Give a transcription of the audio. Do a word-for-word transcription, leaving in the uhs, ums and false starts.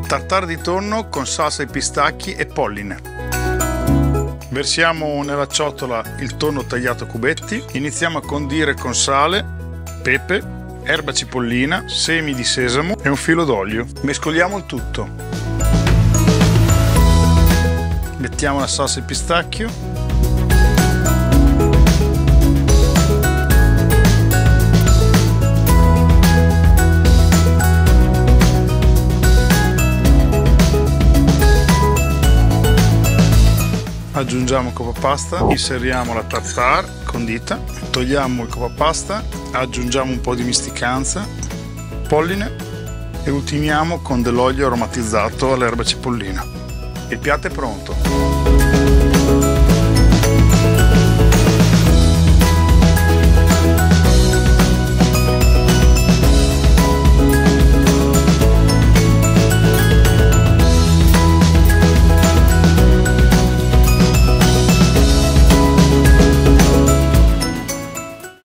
Tartare di tonno con salsa di pistacchi e polline. Versiamo nella ciotola il tonno tagliato a cubetti, iniziamo a condire con sale, pepe, erba cipollina, semi di sesamo e un filo d'olio. Mescoliamo il tutto. Mettiamo la salsa di pistacchio. Aggiungiamo il coppapasta, inseriamo la tartare condita, togliamo il coppapasta, aggiungiamo un po' di misticanza, polline e ultimiamo con dell'olio aromatizzato all'erba cipollina. Il piatto è pronto.